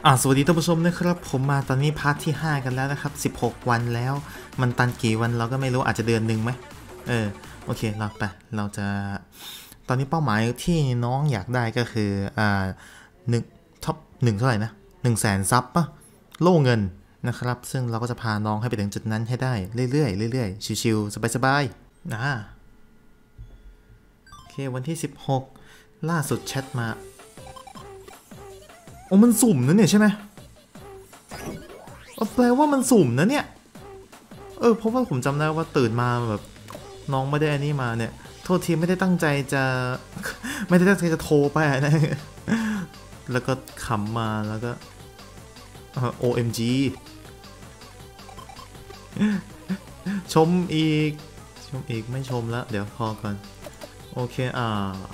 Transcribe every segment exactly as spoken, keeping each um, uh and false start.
อ่าสวัสดีท่านผู้ชมนะครับผมมาตอนนี้พาร์ทที่ห้ากันแล้วนะครับสิบหกวันแล้วมันตันกี่วันเราก็ไม่รู้อาจจะเดือนหนึ่งไหมเออโอเคเราไปเราจะตอนนี้เป้าหมายที่น้องอยากได้ก็คืออ่าหนึ่งท็อปหนึ่งเท่าไหร่นะหนึ่งแสนซับปะโล่เงินนะครับซึ่งเราก็จะพาน้องให้ไปถึงจุดนั้นให้ได้เรื่อยๆเรื่อยๆชิวๆสบายๆนะโอเควันที่สิบหกล่าสุดแชทมาโอ้มันสุ่มนะเนี่ยใช่ไหมแปลว่ามันสุ่มนะเนี่ยเออเพราะว่าผมจำได้ว่าตื่นมาแบบน้องไม่ได้อันนี้มาเนี่ยโทษทีไม่ได้ตั้งใจจะไม่ได้ตั้งใจจะโทรไปนะแล้วก็ขำมาแล้วก็ โอ เอ็ม จี ชมอีกชมอีกไม่ชมแล้วเดี๋ยวพอก่อนโอเคอ่า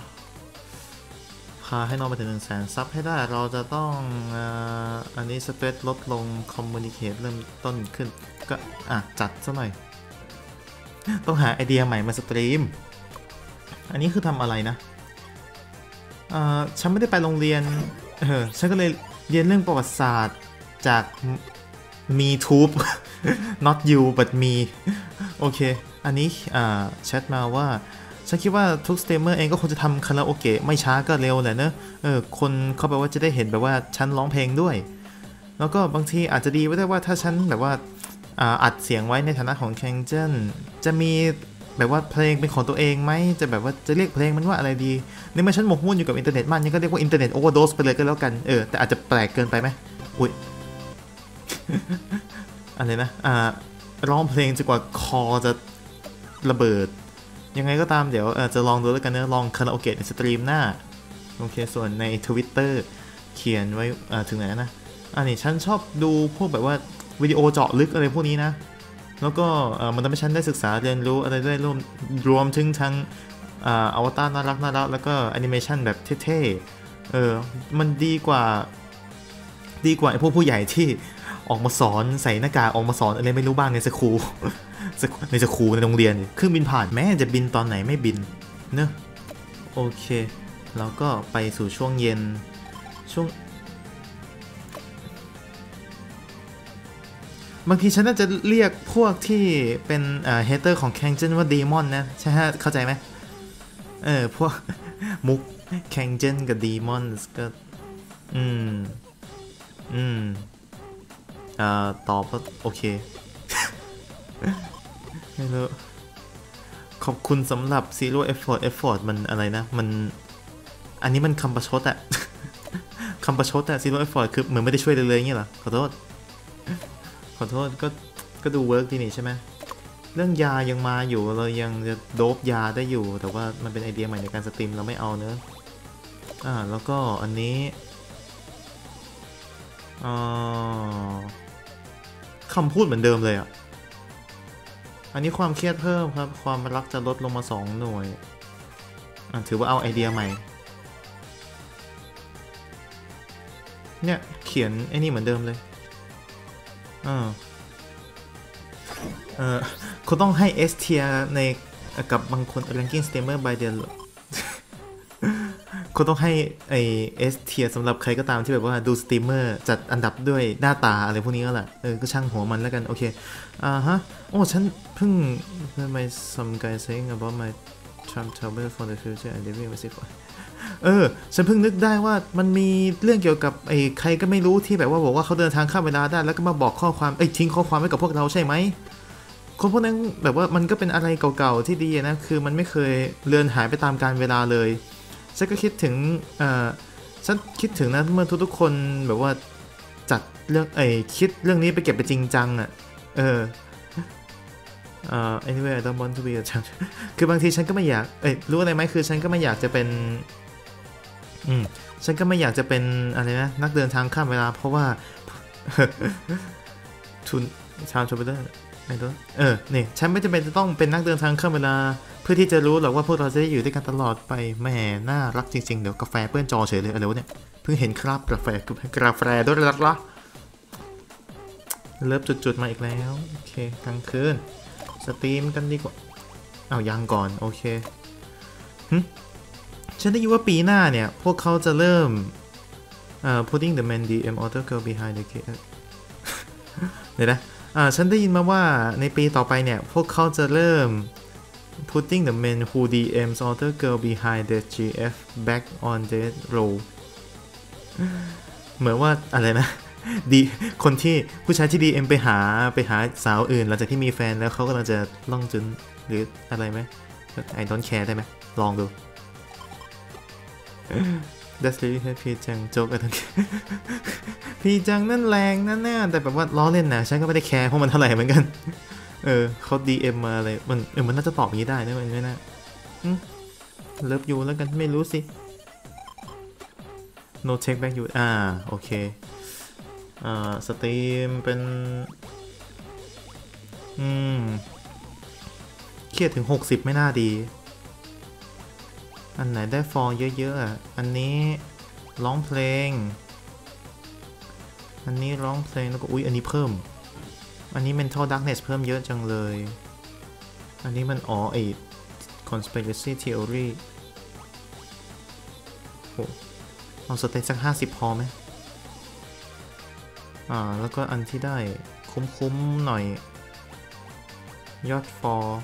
พาให้น้องไปถึงหนึ่งแสนซับให้ได้เราจะต้องอันนี้สเปซลดลงคอมมูนิเคตเริ่มต้นขึ้นก็อ่ะจัดซะหน่อยต้องหาไอเดียใหม่มาสตรีมอันนี้คือทำอะไรนะอ่าฉันไม่ได้ไปโรงเรียนเออฉันก็เลยเรียนเรื่องประวัติศาสตร์จากมีทูบ not you but me โอเคอันนี้อ่าแชทมาว่าฉันคิดว่าทุกสตรีมเมอร์เองก็คงจะทำคาราโอเกะไม่ช้าก็เร็วแหละเนอะเออคนเขาแบบว่าจะได้เห็นแบบว่าฉันร้องเพลงด้วยแล้วก็บางทีอาจจะดีไว้ได้ว่าถ้าฉันแบบว่าอัดเสียงไว้ในฐานะของแคนเจนจะมีแบบว่าเพลงเป็นของตัวเองไหมจะแบบว่าจะเรียกเพลงมันว่าอะไรดีในเมื่อฉันหมกมุ่นอยู่กับอินเทอร์เน็ตมันยังก็เรียกว่าอินเทอร์เน็ตโอเวอร์โดสไปเลยก็แล้วกันเออแต่อาจจะแปลกเกินไปไหมอุ้ย อะไรนะอ่าร้องเพลงจนกว่าคอจะระเบิดยังไงก็ตามเดี๋ยวจะลองดูแล้วกันเนะลองคาราโอเกะในสตรีมหน้าโอเคส่วนใน Twitter เขียนไว้ถึงไหนนะอันนี้ฉันชอบดูพวกแบบว่าวิดีโอเจาะลึกอะไรพวกนี้นะแล้วก็มันทำให้ฉันได้ศึกษาเรียนรู้อะไรได้รวมรวมถึงทั้งอวตารน่ารักน่ารักแล้วก็แอนิเมชันแบบเท่ๆเออมันดีกว่าดีกว่าไอ้พวกผู้ใหญ่ที่ออกมาสอนใส่หน้ากากออกมาสอนอะไรไม่รู้บ้างในสคูลในสคูลในโรงเรียนเครื่องบินผ่านแม้จะบินตอนไหนไม่บินเนอะโอเคแล้วก็ไปสู่ช่วงเย็นช่วงบางทีฉันน่าจะเรียกพวกที่เป็นเอ่อเฮเตอร์ของแคนเจนว่าเดมอนนะใช่ฮะเข้าใจไหมเออพวกมุกแคนเจนกับเดมอนก็อืมอืมอ่าตอบก็โอเคไม่รู้ขอบคุณสำหรับ zero effort effort มันอะไรนะมันอันนี้มันคำประชดอะ คำประชดอะ zero effort คือเหมือนไม่ได้ช่วยเลยเลยอย่างเงี้ยเหรอขอโทษขอโทษก็ก็ดูเวิร์กดีนี่ใช่ไหมเรื่องยายังมาอยู่เรายังจะโดบยาได้อยู่แต่ว่ามันเป็นไอเดียใหม่ในการสตรีมเราไม่เอาเนอะอ่าแล้วก็อันนี้อ่าคำพูดเหมือนเดิมเลยอะอันนี้ความเครียดเพิ่มครับความรักจะลดลงมาสองหน่วยถือว่าเอาไอเดียใหม่เนี่ยเขียนไอ้นี่เหมือนเดิมเลยเออเออคุณต้องให้ S tier ในกับบางคน ranking streamer by เดือนคุณต้องให้ไอ S tier สำหรับใครก็ตามที่แบบว่าดูสตรีมเมอร์จัดอันดับด้วยหน้าตาอะไรพวกนี้ก็แหละเออก็ช่างหัวมันแล้วกันโอเคอ่าฮะโอ้ฉันเพิ่ง my some guy saying about my Trump travel for the future and living with it เออฉันเพิ่งนึกได้ว่ามันมีเรื่องเกี่ยวกับไอ้ใครก็ไม่รู้ที่แบบว่าบอกว่าเขาเดินทางข้ามเวลาได้แล้วก็มาบอกข้อความเอ้ยทิ้งข้อความไว้กับพวกเราใช่ไหมคนพวกนั้นแบบว่ามันก็เป็นอะไรเก่าๆที่ดีนะคือมันไม่เคยเลือนหายไปตามกาลเวลาเลยฉันก็คิดถึงเอ่อฉันคิดถึงนะเมื่อทุกๆคนแบบว่าจัดเรื่องไอ้คิดเรื่องนี้ไปเก็บไปจริงจังอ่ะเออเอ่อ anyway I don't want to be a child คือบางทีฉันก็ไม่อยากเอ้ยรู้อะไรไหมคือฉันก็ไม่อยากจะเป็นอืมฉันก็ไม่อยากจะเป็นอะไรนะนักเดินทางข้ามเวลาเพราะว่าทุนชาวชมไปด้วยไม่รู้เออนี่ฉันไม่จำเป็นจะต้องเป็นนักเดินทางข้ามเวลาเพื่อที่จะรู้หรอกว่าพวกเราจะได้อยู่ด้วยกันตลอดไปแหมน่ารักจริงๆเดี๋ยวกาแฟเปื้อนจอเฉยเลยอะไรวะเนี่ยเพิ่งเห็นคราบกาแฟกาแฟด้วยรัดละเลิฟจุดๆมาอีกแล้วโอเคกลางคืนสตรีมกันดีกว่าเอายังก่อนโอเคหึฉันได้ยินว่าปีหน้าเนี่ยพวกเขาจะเริ่ม uh, putting the man ดี เอ็ม other girl behind the gate เดี๋ยวนะอ่าฉันได้ยินมาว่าในปีต่อไปเนี่ยพวกเขาจะเริ่ม putting the men who ดี เอ็ม other girl behind the จี เอฟ back on their role เหมือนว่าอะไรนะดีคนที่ผู้ชายที่ ดี เอ็ม ไปหาไปหาสาวอื่นหลังจากที่มีแฟนแล้วเขากำลังจะล่องจุนหรืออะไรไหม I don't care ได้ไหมลองดู That's really happy พี่จังโจ๊กอะไรทั้งพี่จังนั่นแรงนั่นแน่แต่แบบว่าล้อเล่นนะฉันก็ไม่ได้แคร์เพราะมันเท่าไหร่เหมือนกันเออเขา ดี เอ็ม มาเลยมันเออมันน่าจะตอบอย่างนี้ได้นะมันไม่น่าเลิฟยูแล้วกันไม่รู้สิ no take back you อ่าโอเคอ่าสตรีมเป็นอืมเครียดถึงหกสิบไม่น่าดีอันไหนได้ฟอร์เยอะๆอ่ะอันนี้ร้องเพลงอันนี้ร้องเพลงแล้วก็อุ๊ยอันนี้เพิ่มอันนี้ mental darkness เพิ่มเยอะจังเลยอันนี้มันอ๋อไอ้ conspiracy theory โอ้เอาสเตตสักห้าสิบพอไหมอ่าแล้วก็อันที่ได้คุ้มๆหน่อยยอดฟอร์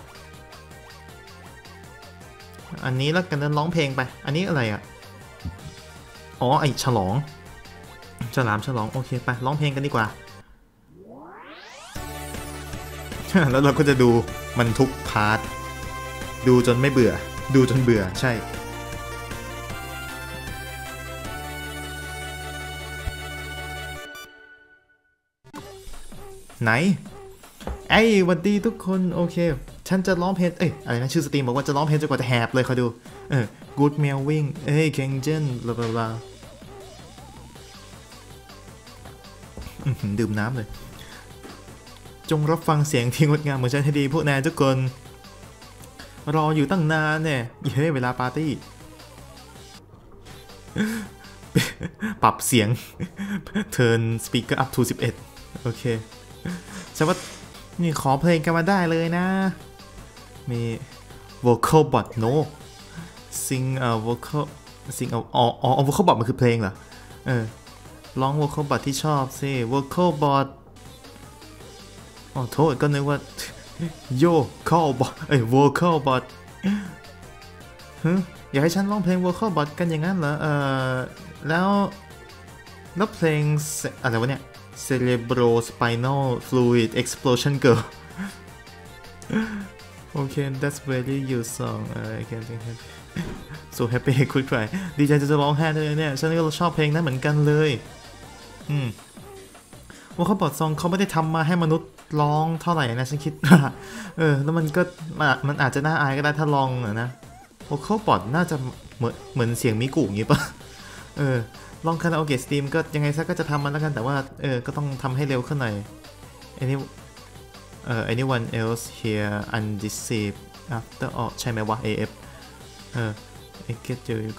อันนี้แล้วกันร้องเพลงไปอันนี้อะไรอ่ะอ๋อไอฉลองฉลามฉลองโอเคไปร้องเพลงกันดีกว่า แล้วเราก็จะดูมันทุกพาร์ทดูจนไม่เบื่อดูจนเบื่อใช่ไหนไอ้หวัดดีทุกคนโอเคฉันจะร้องเพลงเอ้ยอะไรนะชื่อสตรีมบอกว่าจะร้องเพลงจนกว่าจะแหบเลยคอยดูเออ Good Meowing เอ้ย Kengen บลาบลาบลาดื่มน้ำเลยจงรับฟังเสียงที่งดงามของฉันให้ดีพวกนายทุกคนรออยู่ตั้งนานเนี่ยเฮ้ยเวลาปาร์ตี้ปรับเสียง Turn speaker up to สิบเอ็ดโอเคฉันว่านี่ขอเพลงกันมาได้เลยนะมี vocal bot no sing a vocal sing a อ๋ออ๋อ vocal bot มันคือเพลงเหรอเออร้อง vocal bot ที่ชอบสิ vocal bot อ๋อโทษก็นึกว่า yo call bot เอ้ย vocal bot ฮึอยากให้ฉันร้องเพลง vocal bot กันอย่างนั้นเหรอเออแล้วแล้วเพลงอะไรวะเนี่ย Cerebrospinal Fluid Explosion Girl โอเค that's very you song I can think happy so happy quick try ดีใจจะจะร้องไห้เลยเนี่ยฉันก็ชอบเพลงนั้นเหมือนกันเลยอืมว่าเขาบอกซองเขาไม่ได้ทำมาให้มนุษย์ร้องเท่าไหร่นะฉันคิดเออแล้วมันก็มันอาจจะน่าอายก็ได้ถ้าลองนะว่าเขาปอดน่าจะเหมือนเหมือนเสียงมิกุอย่างงี้ปะเออลองคาราโอเกะสตรีมก็ยังไงซะก็จะทำมันแล้วกันแต่ว่าเออก็ต้องทำให้เร็วขึ้นหน่อยอันนี้เอ่อ anyone else here undeceived after all ใช่ไหมวะ เอ เอฟ เออ I get you ก็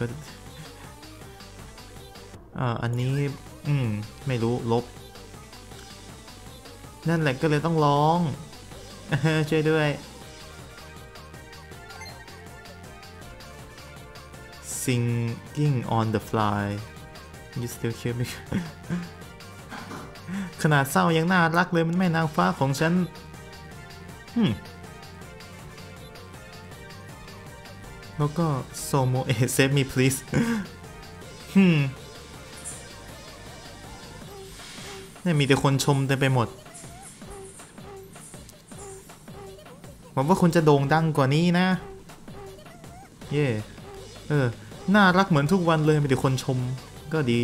อ่าอันนี้อืมไม่รู้ลบนั่นแหละก็เลยต้องร้องช่วยด้วย singing on the fly you still kill me ขนาดเศร้ายังน่ารักเลยมันแม่นางฟ้าของฉันแล้วก็ Somo A save me please ฮึมนี่มีแต่คนชมเต็มไปหมดหวังว่าคุณจะโด่งดังกว่านี้นะเย่เออน่ารักเหมือนทุกวันเลยมีแต่คนชมก็ดี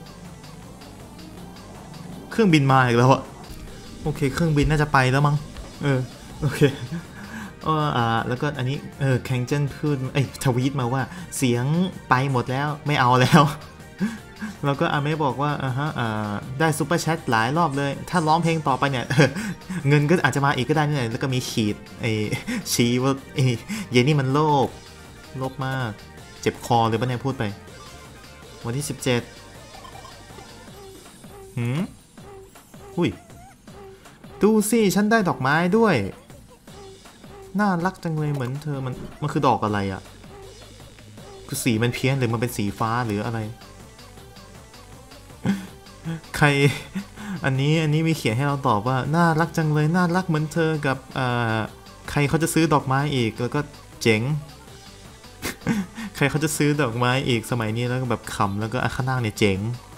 เครื่องบินมาอีกแล้วอะโอเคเครื่องบินน่าจะไปแล้วมั้งเออโอเคเอออ่าแล้วก็อันนี้เออแข่งเจนพูดเอ้ยทวีตมาว่าเสียงไปหมดแล้วไม่เอาแล้วแล้วก็อาเมะบอกว่าอ่าฮะอ่าได้ซุปเปอร์แชทหลายรอบเลยถ้าร้องเพลงต่อไปเนี่ยเงินก็อาจจะมาอีกก็ได้นี่แหละแล้วก็มีขีดไอ้ชี้ว่าไอ้เยนี่มันโลภโลภมากเจ็บคอเลยป่ะเนี่ยพูดไปวันที่สิบเจ็ดหืมอุ้ยดูสิฉันได้ดอกไม้ด้วยน่ารักจังเลยเหมือนเธอมันมันคือดอกอะไรอ่ะคือสีมันเพี้ยนหรือมันเป็นสีฟ้าหรืออะไรใครอันนี้อันนี้มีเขียนให้เราตอบว่าน่ารักจังเลยน่ารักเหมือนเธอกับใครเขาจะซื้อดอกไม้อีกแล้วก็เจ๋ง ใครเขาจะซื้อดอกไม้อีกสมัยนี้แล้วก็แบบขำแล้วก็ข้างล่างเนี่ยเจ๋ง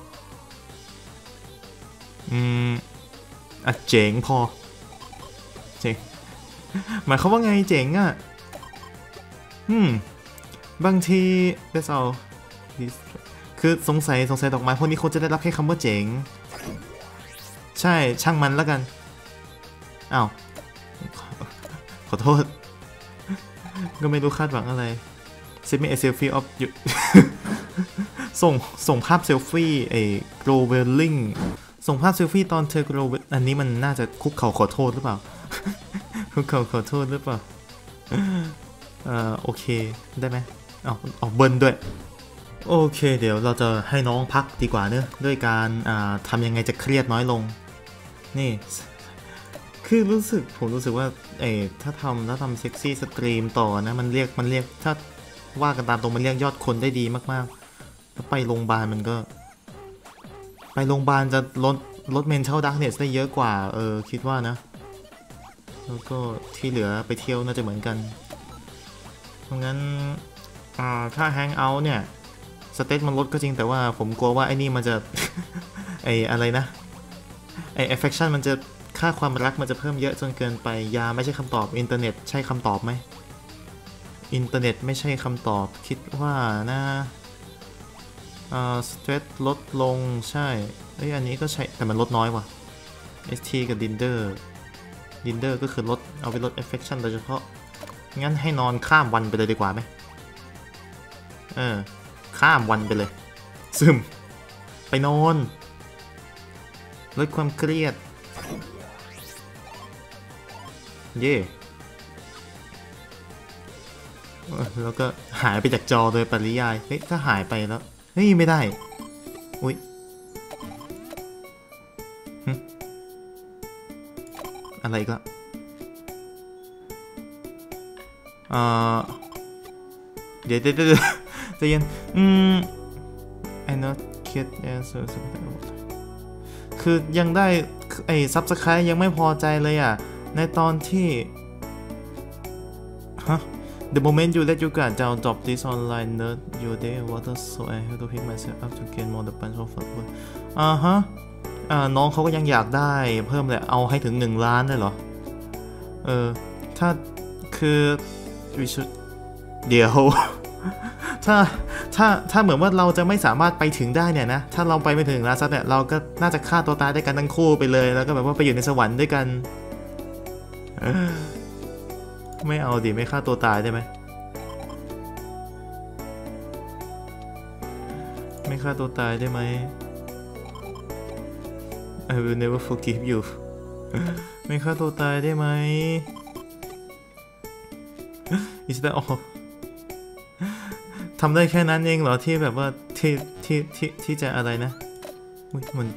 อืมอ่ะเจ๋งพอเจ๋งหมายเขามว่าไงเจ๋งอ่ะอืมบางทีเดสเอาคือสงสัยสงสัยดอกไม้พวกนี้คงจะได้รับแค่คำว่าเจ๋งใช่ช่างมันแล้วกันอ้าวขอโทษก็ไม่รู้คาดหวังอะไรซิมีเอเซลฟี่ออฟอยู่ส่งส่งภาพเซลฟี่ไอ้โกลเวลลิงส่งภาพเซลฟี่ตอนเธอโกลเวลอันนี้มันน่าจะคุกเข่าขอโทษหรือเปล่าคุกเข่าขอโทษหรือเปล่าเอ่อโอเคได้ไหมเอาเอาเบิ้ลด้วยโอเคเดี๋ยวเราจะให้น้องพักดีกว่าเนอะด้วยการทำยังไงจะเครียดน้อยลงนี่คือรู้สึกผมรู้สึกว่าเอถ้าทำถ้าทำเซ็กซี่สตรีมต่อนะมันเรียกมันเรียกถ้าว่ากันตามตรงมันเรียกยอดคนได้ดีมากๆแล้วไปโรงพยาบาลมันก็ไปโรงพยาบาลจะลดลดเมนเทลดักเนสได้เยอะกว่าเออคิดว่านะแล้วก็ที่เหลือไปเที่ยวน่าจะเหมือนกันเพราะงั้นถ้าแฮงเอาท์เนี่ยสเตตมันลดก็จริงแต่ว่าผมกลัวว่าไอ้นี่มันจะ ไออะไรนะไอ affection มันจะค่าความรักมันจะเพิ่มเยอะจนเกินไปยาไม่ใช่คำตอบอินเทอร์เน็ตใช่คำตอบไหมอินเทอร์เน็ตไม่ใช่คำตอบคิดว่านะอ่าสเตรสลดลงใช่ไอ้อันนี้ก็ใช่แต่มันลดน้อยว่ะ เอส ที กับ Dinder Dinder ก็คือลดเอาไปลด affection โดยเฉพาะงั้นให้นอนข้ามวันไปเลยดีกว่าไหมเออข้ามวันไปเลยซึมไปนอนลดความเครียดเย่แล้วก็หายไปจากจอโดยปริยายเฮ้ยถ้าหายไปแล้วเฮ้ยไม่ได้อุ๊ยอะไรก็เอ่อเดี๋ยวเดี๋ยวเดี๋ยวใจเย็นอืม I not get answer คือยังได้ไอ้ซับสไครต์ยังไม่พอใจเลยอ่ะในตอนที่ฮะ The moment you let your guard down drop this online nerd your day water so I have to pick myself up to gain more the bunch of followers อ่าฮะอ่าน้องเขาก็ยังอยากได้เพิ่มเลยเอาให้ถึงหนึ่งล้านได้เหรอเออถ้าคือ we should เดี๋ยว ถ้าถ้าถ้าเหมือนว่าเราจะไม่สามารถไปถึงได้เนี่ยนะถ้าเราไปไม่ถึงล้านซับเนี่ยเราก็น่าจะฆ่าตัวตายได้กันทั้งคู่ไปเลยแล้วก็แบบว่าไปอยู่ในสวรรค์ด้วยกันไม่เอาดิไม่ฆ่าตัวตายได้ไหมไม่ฆ่าตัวตายได้ไหม I will never forgive you ไม่ฆ่าตัวตายได้ไหม Is that all ทำได้แค่นั้นเองเหรอที่แบบว่าที่ที่ที่ที่จะอะไรนะอุ๊ยมัน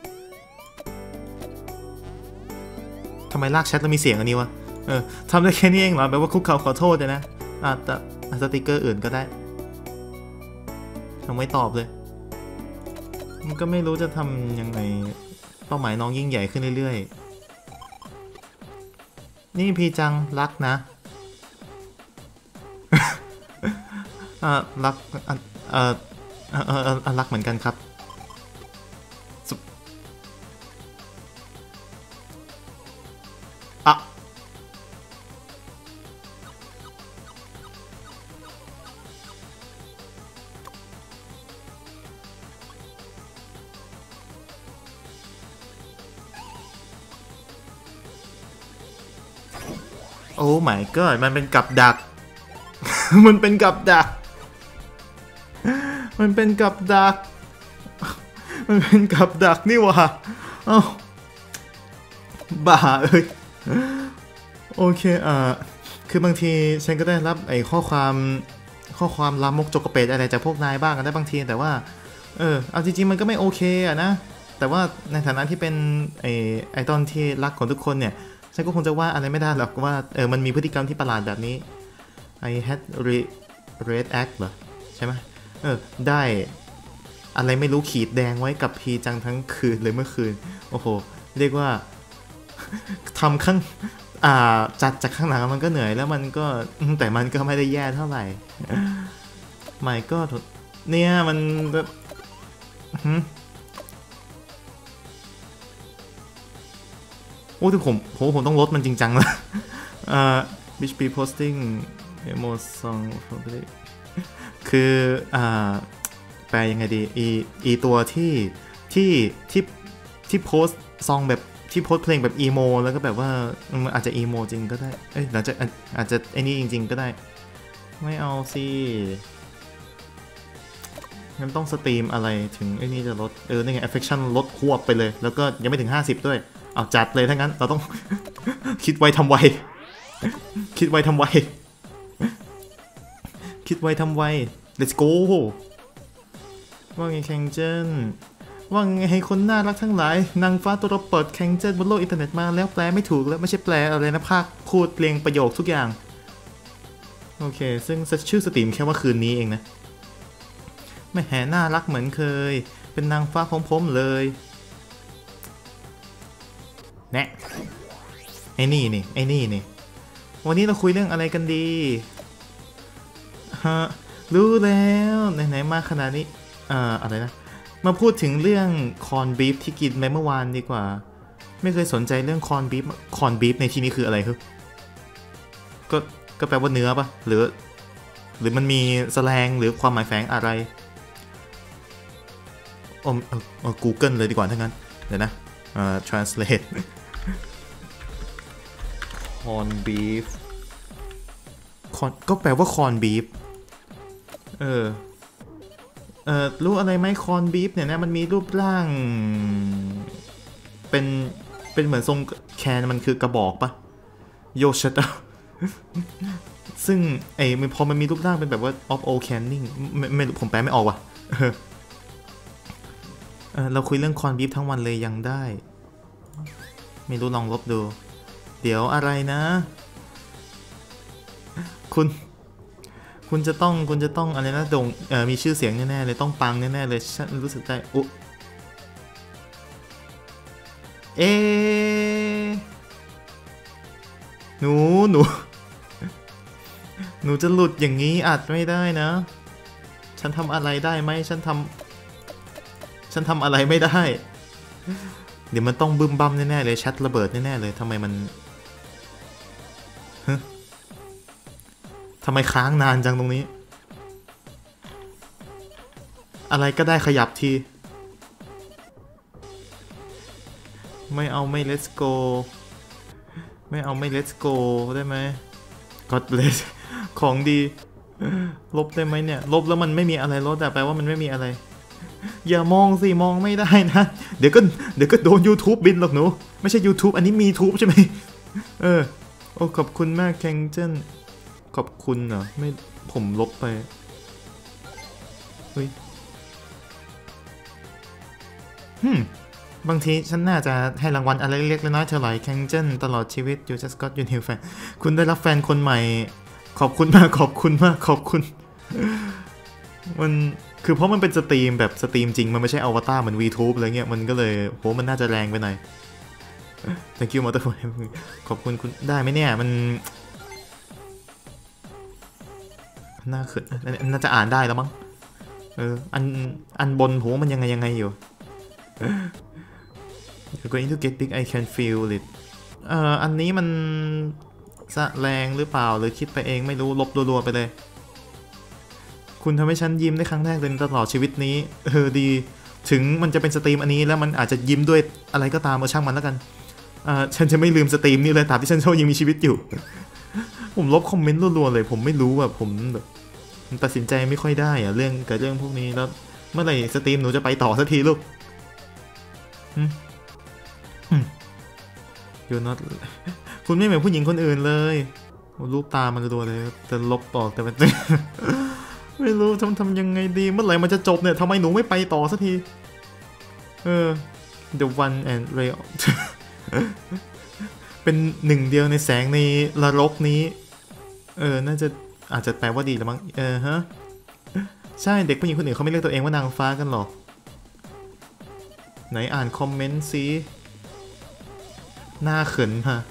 ทำไมลากแชทแล้วมีเสียงอันนี้วะเออทำได้แค่นี้เองเหรอแบบว่าคุกเข่าขอโทษเลยนะอ่ะแต่สติกเกอร์อื่นก็ได้ยังไม่ตอบเลยมันก็ไม่รู้จะทำยังไงเป้าหมายน้องยิ่งใหญ่ขึ้นเรื่อยๆนี่พี่จังรักนะอ่ารักอ่าเอ่อเอ่อเอ่อรักเหมือนกันครับอ่ะโอ้ my god มันเป็นกับดัก มันเป็นกับดักมันเป็นกับดักมันเป็นกับดักนี่วะเอ้าบ้าเอ้ยโอเคอ่าคือบางทีฉันก็ได้รับไอ้ข้อความข้อความลามกจกกระเปดอะไรจากพวกนายบ้างกันได้บางทีแต่ว่าเออเอาจริงๆมันก็ไม่โอเคอะนะแต่ว่าในฐานะที่เป็นไอ้ไอดอลที่รักของทุกคนเนี่ยฉันก็คงจะว่าอะไรไม่ได้หรอกว่าเออมันมีพฤติกรรมที่ประหลาดแบบนี้ I had react เหรอใช่ไหมเออได้อะไรไม่รู้ขีดแดงไว้กับพีจังทั้งคืนเลยเมื่อคืนโอ้โหเรียกว่าทำข้างอ่าจัดจากข้างหลังมันก็เหนื่อยแล้วมันก็แต่มันก็ไม่ได้แย่เท่าไหร่ไม่ก็เนี่ยมันแบบโอ้ที่ผมผมผมต้องลดมันจริงจังแล้วอ่า Bitch be posting emo song คืออ่าแปลยังไงดีอีอีตัวที่ที่ที่ที่โพสซองแบบที่โพสเพลงแบบอีโมแล้วก็แบบว่ามันอาจจะอีโมจริงก็ได้เอ้ยอาจจะอาจจะไอ้นี่จริงๆก็ได้ไม่เอาสิงั้นต้องสตรีมอะไรถึงไอ้นี่จะลดเออนี่ไง affection ลดควบไปเลยแล้วก็ยังไม่ถึงห้าสิบด้วยเอาจัดเลยถ้างั้นเราต้อง คิดไวทำไวคิดไวทำไวคิดไวทำไว let's go ว่าไงแข่งเจนว่าไงให้คนน่ารักทั้งหลายนางฟ้าตัวเราเปิดแข่งเจนบนโลกอินเทอร์เน็ตมาแล้วแปลไม่ถูกแล้วไม่ใช่แปลอะไรนะภาคพูดเรียงประโยคทุกอย่างโอเคซึ่งชื่อสตรีมแค่ว่าคืนนี้เองนะไม่แห่น่ารักเหมือนเคยเป็นนางฟ้าพร้อมๆเลยแนะไอ้นี่นี่ไอ้นี่นี่วันนี้เราคุยเรื่องอะไรกันดีฮะรู้แล้วไหนๆมาขนาดนี้อ่าอะไรนะมาพูดถึงเรื่องคอนบีฟที่กินไปเมื่อวานดีกว่าไม่เคยสนใจเรื่องคอนบีฟคอนบีฟในที่นี้คืออะไรครับก็ก็แปลว่าเนื้อปะหรือหรือมันมีแสลงหรือความหมายแฝงอะไรอ๋อเออ Google เลยดีกว่าทั้งนั้นเดี๋ยวนะอ่า translate คอนบีฟคอนก็แปลว่าคอนบีฟเออเออรู้อะไรไหมคอนบีฟเนี่ยนะมันมีรูปร่างเป็นเป็นเหมือนทรงแคนมันคือกระบอกปะโยชัตซึ่งไอ้พอมันมีรูปร่างเป็นแบบว่า of all canning ไม่ไม่ผมแปลไม่ออกว่ะเออเราคุยเรื่องคอนบีฟทั้งวันเลยยังได้ไม่รู้ลองลบดูเดี๋ยวอะไรนะคุณคุณจะต้องคุณจะต้องอะไรนะโด่งเอ่อมีชื่อเสียงแน่ๆเลยต้องปังแน่ๆเลยฉันรู้สึกได้อุ๊เอหนูหนูหนูจะหลุดอย่างนี้อัดไม่ได้นะฉันทำอะไรได้ไหมฉันทำฉันทำอะไรไม่ได้เดี๋ยวมันต้องบึ้มบั้มแน่ๆเลยแชทระเบิดแน่ๆเลยทำไมมันทำไมค้างนานจังตรงนี้อะไรก็ได้ขยับทีไม่เอาไม่ let's go ไม่เอาไม่ let's go ได้ไหม God bless ของดีลบได้ไหมเนี่ยลบแล้วมันไม่มีอะไรลบแต่แปลว่ามันไม่มีอะไรอย่ามองสิมองไม่ได้นะเดี๋ยวก็เดี๋ยวก็โดน YouTube บินหรอกหนูไม่ใช่ YouTube อันนี้มีทูบใช่ไหมเออโอ้ขอบคุณมากแคงเจนขอบคุณเหรอไม่ผมลบไปเฮ้ยฮึมบางทีฉันน่าจะให้รางวัลอะไรเล็กๆน้อยๆเท่าไหร่แคงเจนตลอดชีวิต You just got your new fan คุณได้รับแฟนคนใหม่ขอบคุณมากขอบคุณมากขอบคุณมันคือเพราะมันเป็นสตรีมแบบสตรีมจริงมันไม่ใช่อวตารเหมือน VTube อะไรเงี้ยมันก็เลยโหมันน่าจะแรงไปหน่อย Thank you Motor ขอบคุณคุณได้ไหมเนี่ยมันน่าเขินน่าจะอ่านได้แล้วมั้งเอออันอันบนผมมันยังไงยังไงอยู่ You're going to get big I can feel it เอ่ออันนี้มันสะแรงหรือเปล่าหรือคิดไปเองไม่รู้ลบรัวๆไปเลยคุณทำให้ฉันยิ้มได้ครั้งแรกเลยตลอดชีวิตนี้เออดีถึงมันจะเป็นสตรีมอันนี้แล้วมันอาจจะยิ้มด้วยอะไรก็ตามเอาช่างมันแล้วกันอ่าฉันจะไม่ลืมสตรีมนี้เลยตราบที่ฉันโชคยังมีชีวิตอยู่ผมลบคอมเมนต์รัวๆเลยผมไม่รู้แบบผมแบบตัดสินใจไม่ค่อยได้อะเรื่องกับเรื่องพวกนี้แล้วเมื่อไหร่สตรีมหนูจะไปต่อสักทีลูกยูน็อตคุณไม่เหมือนผู้หญิงคนอื่นเลยรูปตามันรัวเลยจะลบออกแต่มันไม่รู้ทำทำยังไงดีเมื่อไหร่มันจะจบเนี่ยทำไมหนูไม่ไปต่อสักทีเออ The One and Ray เป็นหนึ่งเดียวในแสงในนรกนี้เออน่าจะอาจจะแปลว่าดีแล้วมั้งเออฮะใช่เด็กผู้หญิงคนอื่นเขาไม่เรียกตัวเองว่านางฟ้ากันหรอกไหนอ่านคอมเมนต์ซิหน้าเขินฮะ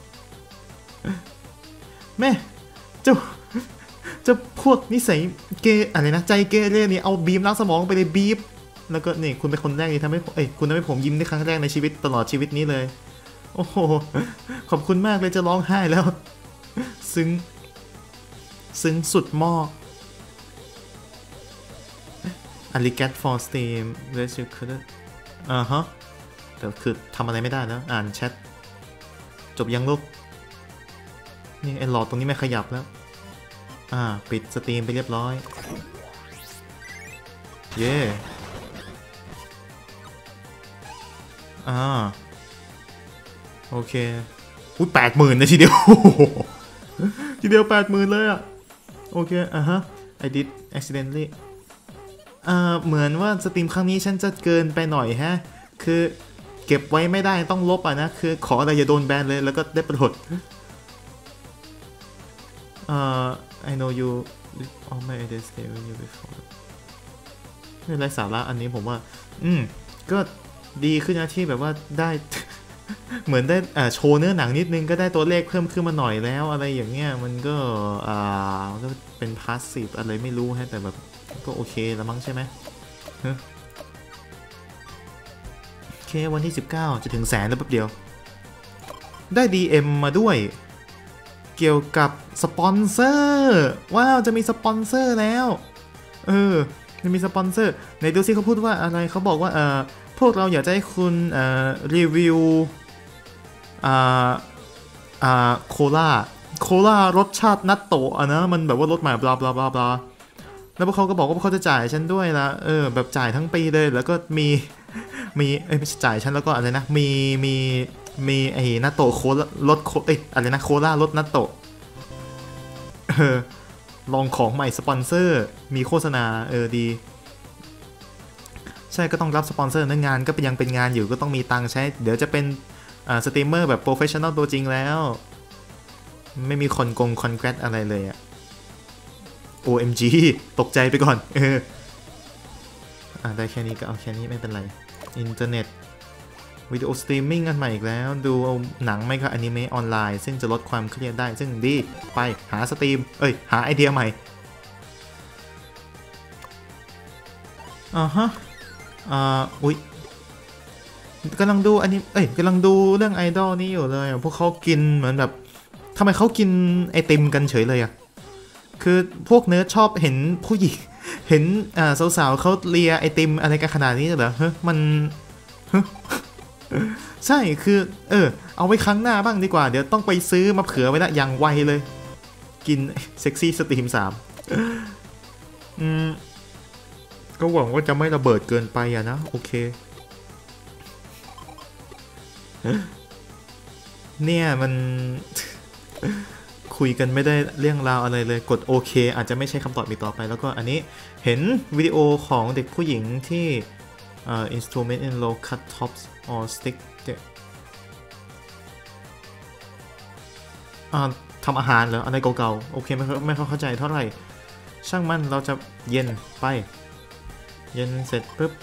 แม่เจ้าเจ้าพวกนิสัยเกอะไรนะใจเกเรนี่เอาบีมล้างสมองไปเลยบีบแล้วก็นี่คุณเป็นคนแรกที่ทำให้เอ้ยคุณทำให้ผมยิ้มในครั้งแรกในชีวิตตลอดชีวิตนี้เลยโอ้โหขอบคุณมากเลยจะร้องไห้แล้วซึ้งซึ้งสุดหม้อ Alligat for Steam Let's you could อ่าฮะแต่คือทำอะไรไม่ได้แล้วอ่านแชทจบยังลูกนี่ไอ้หลอดตรงนี้ไม่ขยับแล้วอ่าปิดสตรีมไปเรียบร้อยเย่อ่าโอเคอุ้ยแปดหมื่นนะทีเดียวทีเดียวแปดหมื่นเลยอ่ะโอเคอ่ะฮะ I did accidentally อ่าเหมือนว่าสตรีมครั้งนี้ฉันจะเกินไปหน่อยฮะคือเก็บไว้ไม่ได้ต้องลบอ่ะนะคือขออะไรอย่าโดนแบนเลยแล้วก็ได้ประโยชน์อ่า I know you all my ideas stay with you before ไม่ไรสาระอันนี้ผมว่าอืมก็ดีขึ้นนะที่แบบว่าได้ เหมือนได้อ่าโชว์เนื้อหนังนิดนึงก็ได้ตัวเลขเพิ่มขึ้นมาหน่อยแล้วอะไรอย่างเงี้ยมันก็อ่ามันก็เป็นพาสซีฟอะไรไม่รู้ฮะแต่แบบก็โอเคแล้วมั้งใช่ไหมโอเควันที่สิบเก้าจะถึงแสนแล้วแป๊บเดียวได้ ดี เอ็ม มาด้วยเกี่ยวกับสปอนเซอร์ว้าวจะมีสปอนเซอร์แล้วเออจะมีสปอนเซอร์ในดูซิเขาพูดว่าอะไรเขาบอกว่าเออพวกเราอยากจะให้คุณเอ่อรีวิวอ่าอ่าโคลาโคลารสชาตินัตโตะอะนะมันแบบว่ารสใหม่บลาบลาบลาบลาแล้วพวกเขาก็บอกว่าพวกเขาจะจ่ายฉันด้วยละเออแบบจ่ายทั้งปีเลยแล้วก็มีมีเอ้ยไม่ใช่จ่ายฉันแล้วก็อะไรนะมีมีมีไอ้นัตโตะโคลารสเอ้ยอะไรนะโคลารสนัตโตะเออลองของใหม่สปอนเซอร์มีโฆษณาเออดีใช่ก็ต้องรับสปอนเซอร์นะงานก็ยังเป็นงานอยู่ก็ต้องมีตังค์ใช้เดี๋ยวจะเป็นอ่าสตรีมเมอร์แบบโปรเฟชชั่นอลตัวจริงแล้วไม่มีคอนกงคอนแกรสอะไรเลยอะ โอ เอ็ม จี ตกใจไปก่อนเอออ่าได้แค่นี้ก็เอาแค่นี้ไม่เป็นไรอินเทอร์เน็ตวิดีโอสตรีมมิ่งกันใหม่อีกแล้วดูหนังไม่ก็อนิเมะออนไลน์ซึ่งจะลดความเครียดได้ซึ่งดีไปหาสตรีมเอ้ยหาไอเดียใหม่อ่าฮะอ่าอุ๊ยกำลังดูอันนี้เอ้ยกำลังดูเรื่องไอดอลนี้อยู่เลยพวกเขากินเหมือนแบบทำไมเขากินไอติมกันเฉยเลยอะคือพวกเนิร์ดชอบเห็นผู้หญิงเห็นอ่าสาวๆเขาเลียไอติมอะไรกันขนาดนี้เหรอเฮ้ยมันใช่คือเออเอาไว้ครั้งหน้าบ้างดีกว่าเดี๋ยวต้องไปซื้อมาเผื่อไว้ละอย่างไวเลยกินเซ็กซี่สตรีมสามอืมก็หวังว่าจะไม่ระเบิดเกินไปอะนะโอเคเนี่ยมันคุยกันไม่ได้เรื่องราวอะไรเลยกดโอเคอาจจะไม่ใช่คำตอบอีกต่อไปแล้วก็อันนี้เห็นวิดีโอของเด็กผู้หญิงที่ uh, instrument in low cut tops or stick อ่าทำอาหารเหรออะไรเก่าๆโอเคไม่ไม่เข้าใจเท่าไหร่ช่างมันเราจะเย็นไปเย็นเสร็จปุ๊บ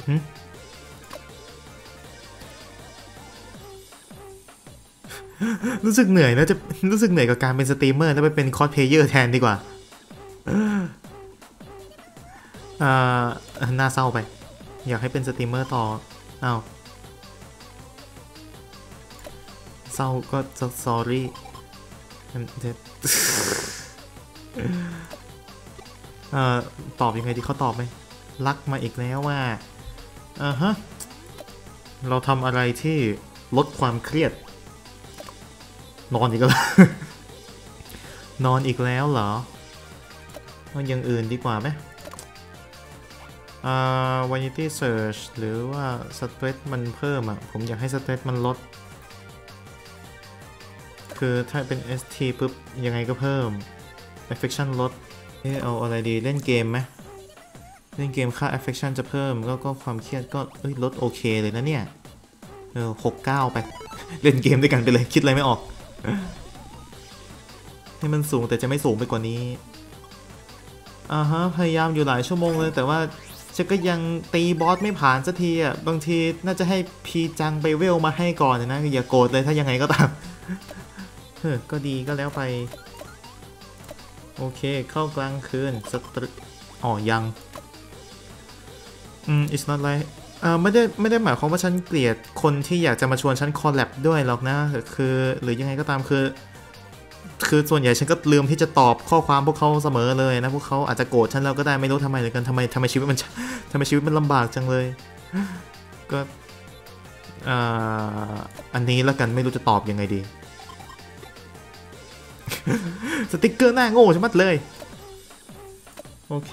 รู้สึกเหนื่อยแล้วจะรู้สึกเหนื่อยกับการเป็นสตรีมเมอร์แล้วไปเป็นคอสเพลเยอร์แทนดีกว่าอ่าน่าเศร้าไปอยากให้เป็นสตรีมเมอร์ต่ออ้าวเศร้าก็ sorry เอ่อตอบยังไงดีเขาตอบไหมรักมาอีกแล้วว่าอ่าฮะเราทำอะไรที่ลดความเครียดนอนอีกแล้ว นอนอีกแล้วเหรอเอาอย่างอื่นดีกว่าไหมอ่า vanity search หรือว่า stress มันเพิ่มอ่ะผมอยากให้ stress มันลดคือถ้าเป็น เอส ที ปุ๊บยังไงก็เพิ่ม affection ลดเออเอาอะไรดีเล่นเกมไหมเล่นเกมค่า affection จะเพิ่มก็ก็ความเครียดก็เอ้ยลดโอเคเลยนะเนี่ยเออหกเก้าไป เล่นเกมด้วยกันไปเลยคิดอะไรไม่ออกให้มันสูงแต่จะไม่สูงไปกว่านี้อ่าฮะพยายามอยู่หลายชั่วโมงเลยแต่ว่าฉันก็ยังตีบอสไม่ผ่านสักทีอ่ะบางทีน่าจะให้พีจังไปเวลมาให้ก่อนนะอย่าโกรธเลยถ้ายังไงก็ตามเฮ้อก็ดีก็แล้วไปโอเคเข้ากลางคืนสตรีอ๋อยังอืม it's not like เออไม่ได้ไม่ได้หมายความว่าฉันเกลียดคนที่อยากจะมาชวนฉันคอลแลบด้วยหรอกนะคือหรือยังไงก็ตามคือคือส่วนใหญ่ฉันก็ลืมที่จะตอบข้อความพวกเขาเสมอเลยนะพวกเขาอาจจะโกรธฉันแล้วก็ได้ไม่รู้ทำไมเลยกันทำไมทำไมชีวิตมันทำไมชีวิตมันลำบากจังเลยก็อ่าอันนี้แล้วกันไม่รู้จะตอบยังไงดี สติ๊กเกอร์หน้าโง่ใช่ไหมเลยโอเค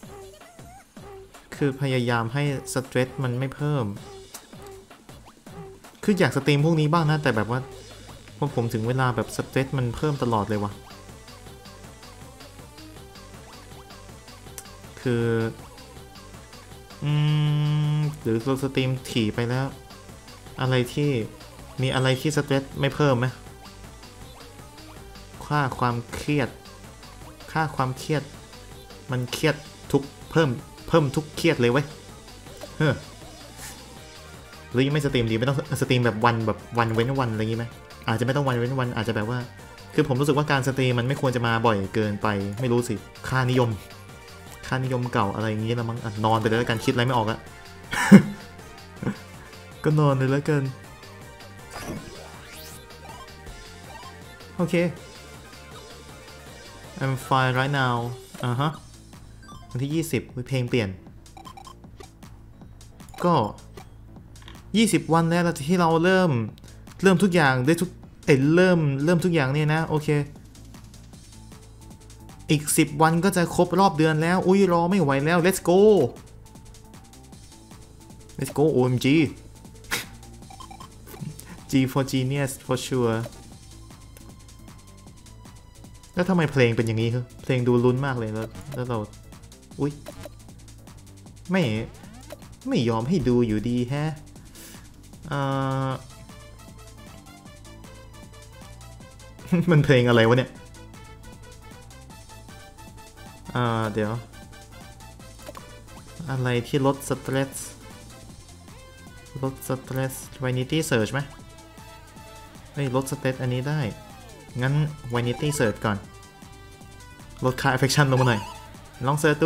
คือพยายามให้สเตรสมันไม่เพิ่มคืออยากสตรีมพวกนี้บ้างนะแต่แบบว่าพอผมถึงเวลาแบบสเตรสมันเพิ่มตลอดเลยวะคืออืมหรือเราสตรีมถี่ไปแล้วอะไรที่มีอะไรที่สเตรสไม่เพิ่มไหมค่าความเครียดค่าความเครียดมันเครียดทุกเพิ่มเพิ่มทุกเครียดเลยเว้ยเฮ้อหรือยังไม่สตรีมดีไม่ต้องสตรีมแบบวันแบบวันเว้นวันอะไรอย่างงี้ไหมอาจจะไม่ต้องวันเว้นวันอาจจะแบบว่าคือผมรู้สึกว่าการสตรีมมันไม่ควรจะมาบ่อยเกินไปไม่รู้สิค่านิยมค่านิยมเก่าอะไรอย่างงี้แล้วมั้งนอนไปเลยแล้วกันคิดอะไรไม่ออกอะ ก็นอนเลยแล้วกันโอเค I'm fine right now อ่าฮะวันที่ยี่สิบเพลงเปลี่ยนก็ยี่สิบวันแล้วที่เราเริ่มเริ่มทุกอย่างได้ทุกเอ้ยเริ่มเริ่มทุกอย่างเนี่ยนะโอเคอีกสิบวันก็จะครบรอบเดือนแล้วอุ้ยรอไม่ไหวแล้ว let's go let's go โอ เอ็ม จี G for genius for sure แล้วทำไมเพลงเป็นอย่างนี้คือเพลงดูลุ้นมากเลยแล้วแล้วเราอุ้ยไม่ไม่ยอมให้ดูอยู่ดีแฮะอ่า มันเพลงอะไรวะเนี่ยอ่าเดี๋ยวอะไรที่ลดสเตรสลดสเตรส vanity search ไหมเฮ้ยลดสเตรสอันนี้ได้งั้น vanity search ก่อนลดค่า affection ลงมาหน่อยลองเสิร์ชดู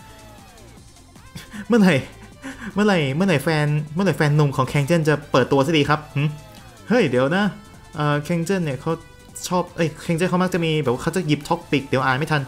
เมื่อไหร่เมื่อไหร่เมื่อไหร่แฟนเมื่อไหร่แฟนหนุ่มของแคนเจนจะเปิดตัวสักทีครับเฮ้ยเดี๋ยวนะเอ่อแคนเจนเนี่ยเขาชอบเอ้ยแคนเจนเขามักจะมีแบบว่าเขาจะหยิบท็อปิกเดี๋ยวอ่านไม่ทัน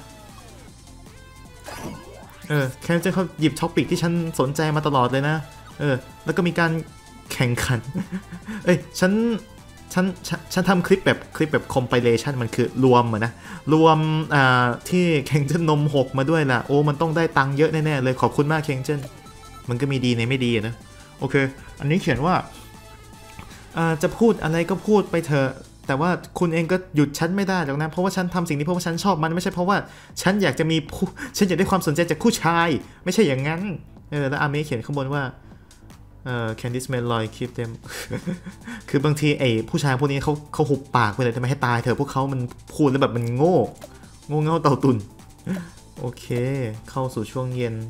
เออแคนเจนเขาหยิบท็อปิกที่ฉันสนใจมาตลอดเลยนะเออแล้วก็มีการแข่งขันเอ้ยฉันฉันฉันทำคลิปแบบคลิปแบบ compilation มันคือรวมเหมือนนะรวมอ่าที่แคนเจนนมหกมาด้วยล่ะโอ้มันต้องได้ตังค์เยอะแน่ๆเลยขอบคุณมากแคนเจนมันก็มีดีในไม่ดีนะโอเคอันนี้เขียนว่าจะพูดอะไรก็พูดไปเถอะแต่ว่าคุณเองก็หยุดฉันไม่ได้หรอกนะเพราะว่าฉันทำสิ่งนี้เพราะว่าฉันชอบมันไม่ใช่เพราะว่าฉันอยากจะมีผู้ฉันอยากได้ความสนใจจากผู้ชายไม่ใช่อย่างนั้นเออแล้วอาเมะเขียนข้างบนว่าเอ่อ Candice Malloy keep them คือบางทีไอ้ผู้ชายพวกนี้เขาเขาหุบปากไปเลยทำไมให้ตายเถอะพวกเขามันพูดแล้วแบบมันโง่โง่เง่าเต่าตุ่นโอเคเข้าสู่ช่วงเย็น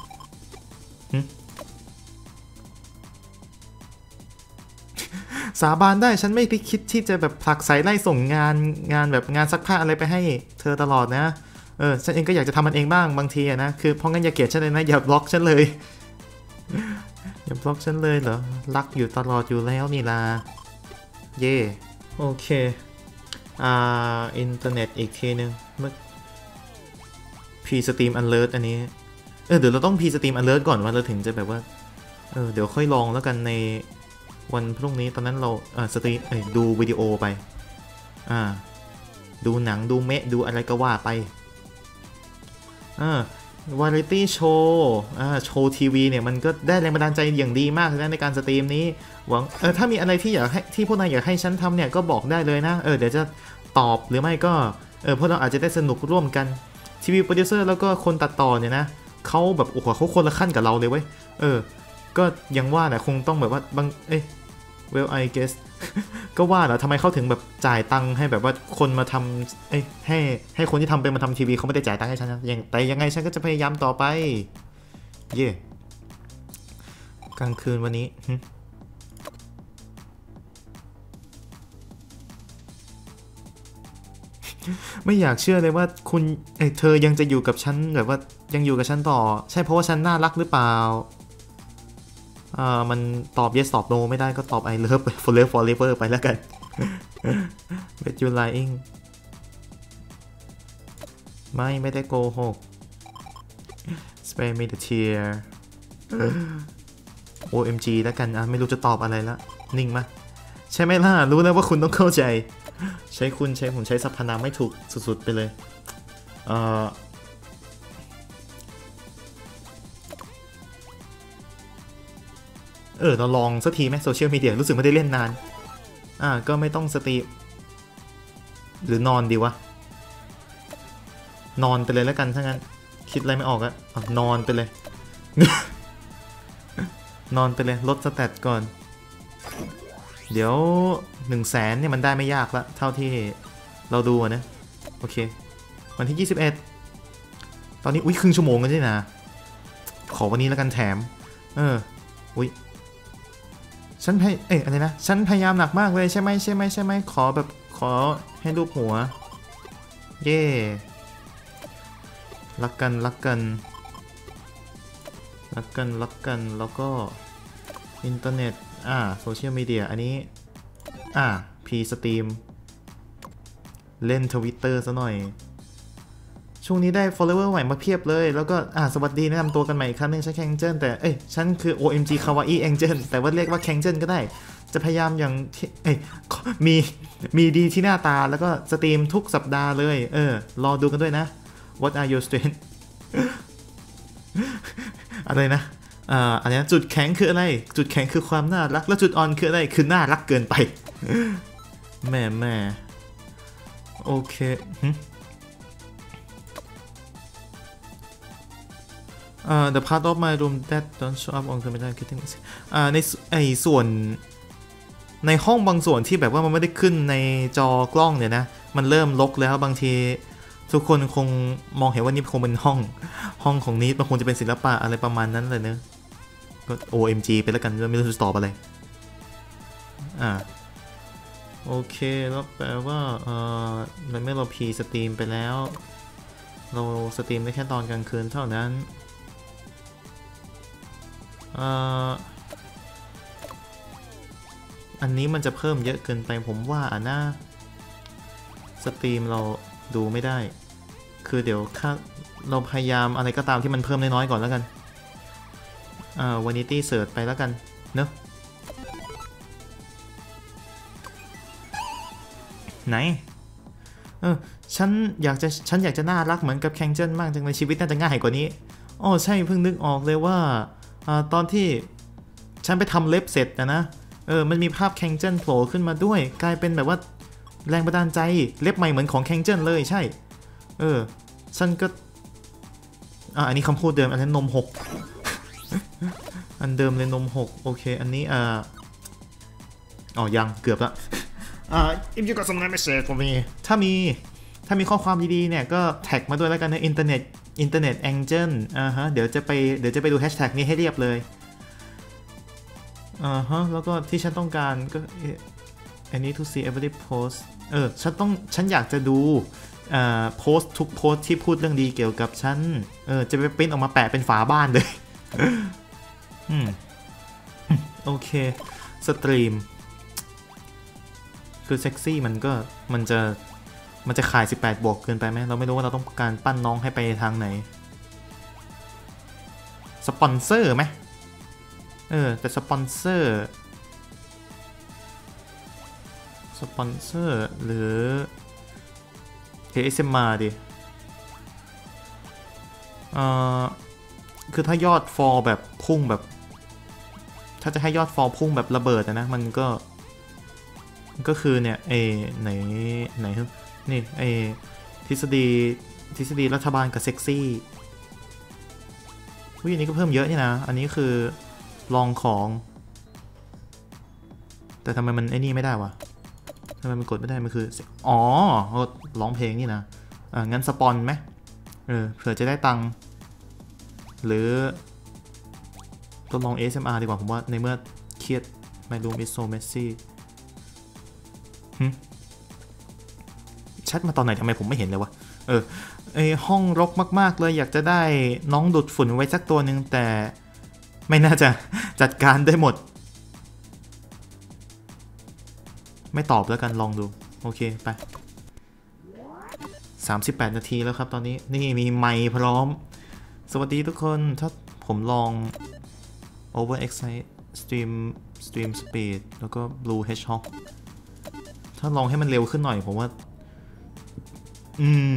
สาบานได้ฉันไม่ได้คิดที่จะแบบผลักใส่ไล่ส่งงานงานแบบงานซักผ้าอะไรไปให้เธอตลอดนะเออฉันเองก็อยากจะทำมันเองบ้างบางทีอะนะคือเพราะงั้นอย่าเกลียดฉันเลยนะอย่าบล็อกฉันเลยอย่าบล็อกฉันเลยเหรอรักอยู่ตลอดอยู่แล้วนี่ล่ะเย่โอเคอ่าอินเทอร์เน็ตอีกทีนึงเมื่อพีสตรีมอันเลิศอันนี้เออเดี๋ยวเราต้องพีสตรีมอันเลิศก่อนว่าเราถึงจะแบบว่าเออเดี๋ยวค่อยลองแล้วกันในวันพรุ่งนี้ตอนนั้นเราเออสตรีมเอ้ยดูวิดีโอไปอ่าดูหนังดูเมะดูอะไรก็ว่าไปอ่าวาไรตี้โชว์อ่าโชว์ทีวีเนี่ยมันก็ได้แรงบันดาลใจอย่างดีมากเลยนะในการสตรีมนี้หวังเออถ้ามีอะไรที่อยากให้ที่พวกนายอยากให้ฉันทำเนี่ยก็บอกได้เลยนะเออเดี๋ยวจะตอบหรือไม่ก็เออพวกเราอาจจะได้สนุกร่วมกันทีวีโปรดิวเซอร์แล้วก็คนตัดต่อเนี่ยนะเขาแบบโอ้โหเขาคนละขั้นกับเราเลยเว้ยเออก็ยังว่าแหละคงต้องแบบว่าบางเอ้ยwell I guess ก็ว่าแหละทำไมเขาถึงแบบจ่ายตังค์ให้แบบว่าคนมาทำเอ้ยให้ให้คนที่ทำเป็นมาทำทีวีเขาไม่ได้จ่ายตังค์ให้ฉันนะแต่ยังไงฉันก็จะพยายามต่อไปเย่ yeah. กลางคืนวันนี้ไม่อยากเชื่อเลยว่าคุณเอ้ยเธอยังจะอยู่กับฉันแบบว่ายังอยู่กับฉันต่อใช่เพราะว่าฉันน่ารักหรือเปล่าอ่ามันตอบ yes ตอบ no ไม่ได้ก็ตอบ I love forever forever ไปแล้วกัน bet you lying ไม่ไม่ได้โกหก spare me the tear โอ เอ็ม จี แล้วกันอ่ะไม่รู้จะตอบอะไรละนิ่งมาใช่ไหมล่ะรู้แล้วว่าคุณต้องเข้าใจใช้คุณใช้ผมใช้สรรพนามไม่ถูกสุดๆไปเลยเออเออเราลองสักทีไหมโซเชียลมีเดียรู้สึกไม่ได้เล่นนานอ่าก็ไม่ต้องสตรีมหรือนอนดีวะนอนไปเลยแล้วกันถ้างั้นคิดอะไรไม่ออกอะนอนไปเลย นอนไปเลยลดสแตทก่อนเดี๋ยวหนึ่งแสนเนี่ยมันได้ไม่ยากละเท่าที่เราดูนะโอเควันที่ยี่สิบเอ็ดตอนนี้อุ้ยครึ่งชั่วโมงกันใช่นะขอวันนี้แล้วกันแถมเอออุ้ยฉันพยเอ้ยอะไรนะฉันพยายามหนักมากเลยใช่ไหมใช่ไหมใช่ไหมขอแบบขอให้รูปหัวเย่รักกันรักกันรักกันรักกันแล้วก็อินเทอร์เน็ตอ่าโซเชียลมีเดียอันนี้อ่าพีสตรีมเล่น Twitter ซะหน่อยช่วงนี้ได้ follower ใหม่มาเพียบเลยแล้วก็อ่าสวัสดีแนะนำตัวกันใหม่อีกครั้งนึงฉันแคนเจิลแต่เอ้ยฉันคือ โอ เอ็ม จี Kawaii Angel แต่ว่าเรียกว่าแคนเจิลก็ได้จะพยายามอย่างเอ้ยมีมีดีที่หน้าตาแล้วก็สตรีมทุกสัปดาห์เลยเออรอดูกันด้วยนะ What are your strengths อะไรนะอ่าอันนี้จุดแข็งคืออะไรจุดแข็งคือความน่ารักแล้วจุดอ่อนคืออะไรคือน่ารักเกินไปแม่แม่โอเคอ่า the part of my room that don't show up on computer getting อ่าในไอส่วนในห้องบางส่วนที่แบบว่ามันไม่ได้ขึ้นในจอกล้องเนี่ยนะมันเริ่มรกแล้วบางทีทุกคนคงมองเห็นว่านี่คงเป็นห้องห้องของนี้มันคงจะเป็นศิลปะอะไรประมาณนั้นเลยเนอะก็ โอ เอ็ม จี ไปแล้วกันไม่รู้จะตอบอะไรอ่าโอเคแล้วแปลว่าเอ่อในเมื่อเราพีสตรีมไปแล้วเราสตรีมได้แค่ตอนกลางคืนเท่านั้นอ่าอันนี้มันจะเพิ่มเยอะเกินไปผมว่าอ่ะนะสตรีมเราดูไม่ได้คือเดี๋ยวค่าเราพยายามอะไรก็ตามที่มันเพิ่มน้อยๆก่อนแล้วกันอ่า vanity search ไปแล้วกันเนอะไหนเออฉันอยากจะฉันอยากจะน่ารักเหมือนกับแคนเจิลมากจังเลยชีวิตน่าจะง่ายกว่านี้อ๋อใช่เพิ่งนึกออกเลยว่าอ่าตอนที่ฉันไปทำเล็บเสร็จนะนะเออมันมีภาพแคนเจิลโผล่ขึ้นมาด้วยกลายเป็นแบบว่าแรงบันดาลใจเล็บใหม่เหมือนของแคนเจิลเลยใช่เออฉันก็อ่าอันนี้คำพูดเดิมอันนั้นนมหก อันเดิมเลยนมหกโอเคอันนี้อ่าอ๋อยังเกือบละอ่า if you got some nice message for me ถ้ามีถ้ามีข้อความดีๆเนี่ยก็แท็กมาด้วยแล้วกันนะอินเทอร์เน็ตอินเทอร์เน็ตแองเจิลอ่าฮะเดี๋ยวจะไปเดี๋ยวจะไปดูแฮชแท็กนี้ให้เรียบเลยอ่าฮะแล้วก็ที่ฉันต้องการก็อันนี้ to see every post เออฉันต้องฉันอยากจะดูอ่าโพสทุกโพสที่พูดเรื่องดีเกี่ยวกับฉันเออจะไปปริ้นออกมาแปะเป็นฝาบ้านเลยอืมโอเคสตรีมคือเซ็กซี่มันก็มันจะมันจะขายสิบแปดบวกเกินไปไหมเราไม่รู้ว่าเราต้องการปั้นน้องให้ไปทางไหนสปอนเซอร์ไหมเออแต่สปอนเซอร์สปอนเซอร์หรือ เอ เอส เอ็ม อาร์ ดิเอ่อคือถ้ายอดฟอลแบบพุ่งแบบถ้าจะให้ยอดฟอลพุ่งแบบระเบิดนะมันก็ก็คือเนี่ยเอไหนไหนนี่เอทฤษฎีทฤษฎีรัฐบาลกับเซ็กซี่วิอันนี้ก็เพิ่มเยอะนี่นะอันนี้คือลองของแต่ทำไมมันไอ้นี่ไม่ได้วะทำไมมันกดไม่ได้มันคืออ๋อร้องเพลงนี่นะอ่างั้นสปอนไหมเออเผื่อจะได้ตังค์หรือก็ลอง เอ เอส เอ็ม อาร์ ดีกว่าผมว่าในเมื่อเครียด My room is so messy แชทมาตอนไหนทำไมผมไม่เห็นเลยวะเออไอห้องรกมากๆเลยอยากจะได้น้องดูดฝุ่นไว้สักตัวหนึ่งแต่ไม่น่าจะจัดการได้หมดไม่ตอบแล้วกันลองดูโอเคไปสามสิบแปดนาทีแล้วครับตอนนี้นี่มีไมค์พร้อมสวัสดีทุกคนถ้าผมลอง over excite stream stream speed แล้วก็ blue hedgehog ถ้าลองให้มันเร็วขึ้นหน่อยผมว่าอืม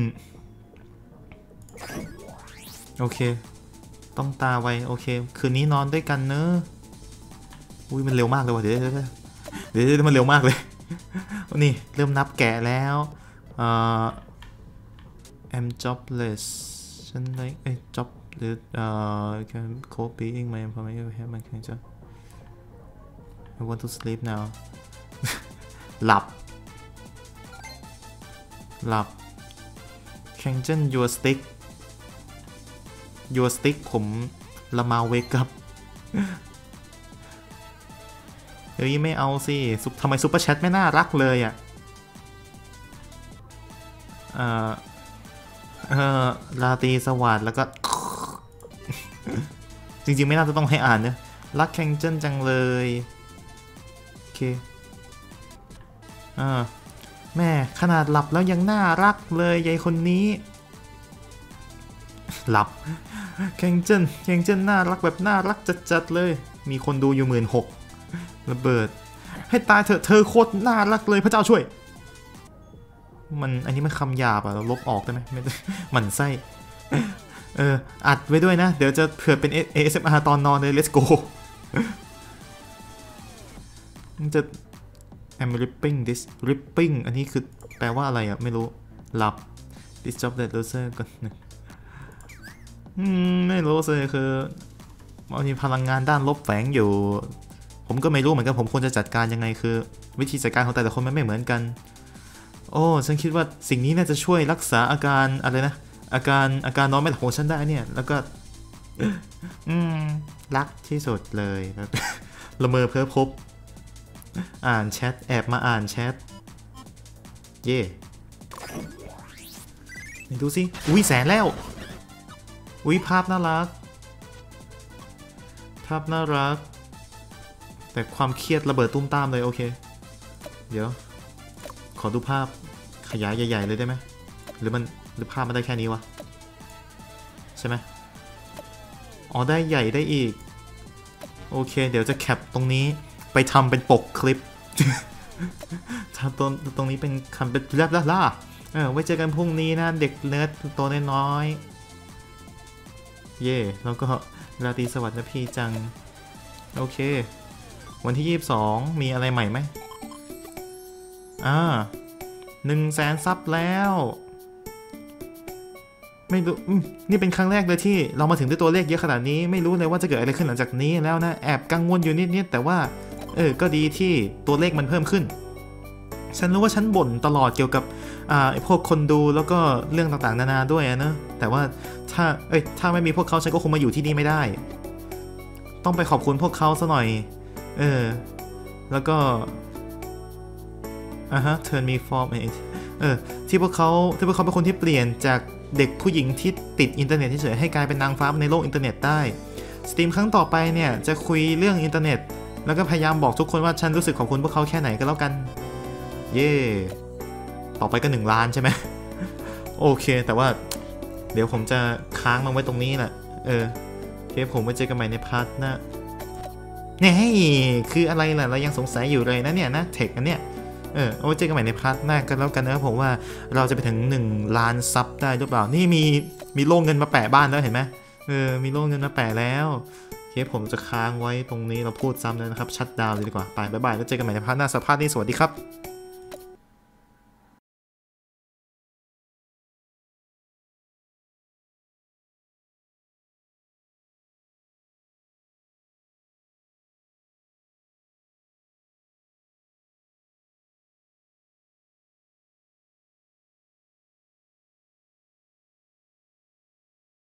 โอเคต้องตาไวโอเคคืนนี้นอนด้วยกันเนอะอุ้ยมันเร็วมากเลยว่ะเดี๋ยวเดี๋ยวเดี๋ยวเดี๋ยวมันเร็วมากเลยนี่เริ่มนับแกะแล้วอ่า I'm jobless ฉันได้เอ้ย job หรืออ่า can copying my information have my can just I want to sleep now หลับหลับ Cancel your stick your stick ผมละมาเวกับเฮ้ยไม่เอาสิทำไมซุปเปอร์แชทไม่น่ารักเลยอ่ะเอ่อเอ่อราตรีสวัสดิ์แล้วก็ จริงๆไม่น่าจะต้องให้อ่านเนี่ยรักแคนเจนจังเลยโอเคอ่าแม่ขนาดหลับแล้วยังน่ารักเลยยายคนนี้หลับแคนเจนแคนเจนน่ารักแบบน่ารักจัดๆเลยมีคนดูอยู่หมื่นหกระเบิดให้ตายเถอะเธอโคตรน่ารักเลยพระเจ้าช่วยมันอันนี้มันคำหยาบอะเราลบออกได้ไหมไม่ได้หมั่นไส้เอออัดไว้ด้วยนะเดี๋ยวจะเผื่อเป็น เอ เอส เอ็ม อาร์ ตอนนอนเลย let's go มันจะ I'm ripping this ripping อันนี้คือแปลว่าอะไรอะไม่รู้หลับ this job that loser ก่อนอืมไม่รู้เลยคือมันมีพลังงานด้านลบแฝงอยู่ผมก็ไม่รู้เหมือนกันผมควรจะจัดการยังไงคือวิธีจัดการของแต่ละคนมันไม่เหมือนกันโอ้ฉันคิดว่าสิ่งนี้น่าจะช่วยรักษาอาการอะไรนะอาการอาการนอนไม่หลับของฉันได้เนี่ยแล้วก็อืมรักที่สุดเลยละเมอเพ้อพบอ่านแชทแอบมาอ่านแชทเย่ดูสิอุ้ยแสนแล้วอุ้ยภาพน่ารักภาพน่ารักแต่ความเครียดระเบิดตุ้มตามเลยโอเคเดี๋ยวขอดูภาพขยายใหญ่ๆเลยได้ไหมหรือมันหรือภาพมันได้แค่นี้วะใช่ไหมอ๋อได้ใหญ่ได้อีกโอเคเดี๋ยวจะแคปตรงนี้ไปทำเป็นปกคลิปทำตรงตรงนี้เป็นคำเป็นแรปล่าเออไว้เจอกันพรุ่งนี้นะเด็กเนิร์ดตัวน้อยๆเย่แล้วก็ราตรีสวัสดิ์นะพี่จังโอเควันที่ยี่สิบสองมีอะไรใหม่ไหมอ่าหนึ่งแสนซับแล้วไม่รู้นี่เป็นครั้งแรกเลยที่เรามาถึงด้วยตัวเลขเยอะขนาดนี้ไม่รู้เลยว่าจะเกิดอะไรขึ้นหลังจากนี้แล้วนะแอบกังวลอยู่นิดๆแต่ว่าเออก็ดีที่ตัวเลขมันเพิ่มขึ้นฉันรู้ว่าฉันบ่นตลอดเกี่ยวกับอ่าพวกคนดูแล้วก็เรื่องต่างๆนานาด้วยนะแต่ว่าถ้าเอ้ยถ้าไม่มีพวกเขาฉันก็คงมาอยู่ที่นี่ไม่ได้ต้องไปขอบคุณพวกเขาซะหน่อยเออแล้วก็อ่ะฮะ turn me from เออที่พวกเขาที่พวกเขาเป็นคนที่เปลี่ยนจากเด็กผู้หญิงที่ติดอินเทอร์เน็ตเฉยๆให้กลายเป็นนางฟ้าในโลกอินเทอร์เน็ตได้สตรีมครั้งต่อไปเนี่ยจะคุยเรื่องอินเทอร์เน็ตแล้วก็พยายามบอกทุกคนว่าฉันรู้สึกขอบคุณพวกเขาแค่ไหนก็แล้วกันเย่ต่อไปก็หนึ่งล้านใช่ไหมโอเคแต่ว่าเดี๋ยวผมจะค้างมันไว้ตรงนี้แหละเออเทปผมไว้เจอกันใหม่ในพาร์ทหน้าเนี่ยให้คืออะไรล่ะเรายังสงสัยอยู่เลยนะเนี่ยนะเทคอันเนี้ยเออเอาไว้เจอกันใหม่ในพาร์ทหน้ากันแล้วกันนะผมว่าเราจะไปถึงหนึ่งล้านซับได้หรือเปล่านี่มีมีโล่เงินมาแปะบ้านแล้วเห็นไหมเออมีโล่เงินมาแปะแล้วเทปผมจะค้างไว้ตรงนี้เราพูดซ้ำเลยนะครับชัดดาวน์เลยดีกว่าไปบ๊ายบายแล้วเจอกันใหม่ในพาร์ทหน้าสัปดาห์นี้สวัสดีครับ